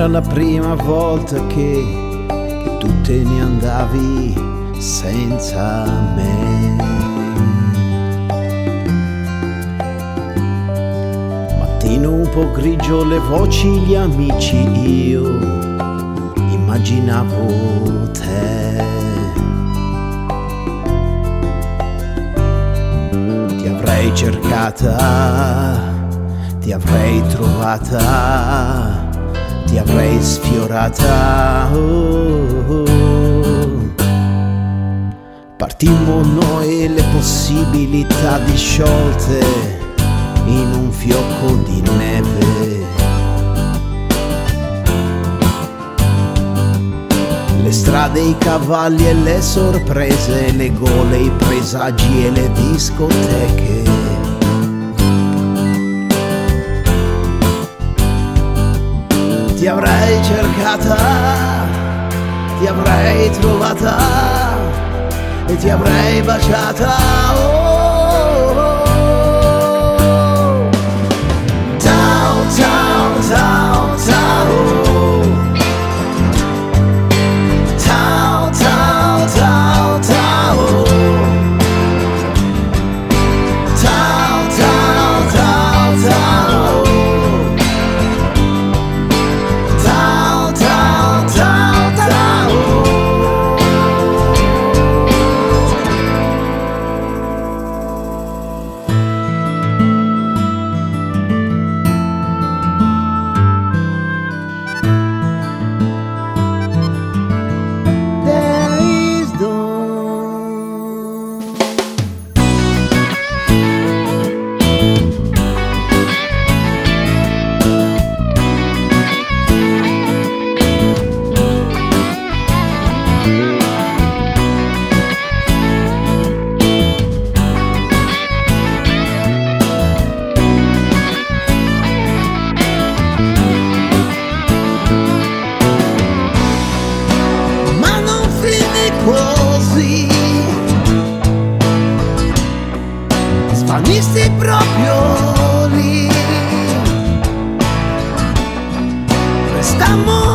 era la prima volta che tu te ne andavi senza me. Mattino un po' grigio, le voci, gli amici, io immaginavo te. Ti avrei cercata, ti avrei trovata, ti avrei sfiorata. Partimmo noi, le possibilità disciolte in un fiocco di neve. Le strade, i cavalli e le sorprese, le gole, i presagi e le discoteche. Ti avrei cercata, ti avrei trovata e ti avrei baciata. Ciao, ciao, ciao, ciao. Ciao, ciao, ciao, ciao. Ciao, ciao, ciao, ciao. Sfanisti proprio lì, restammo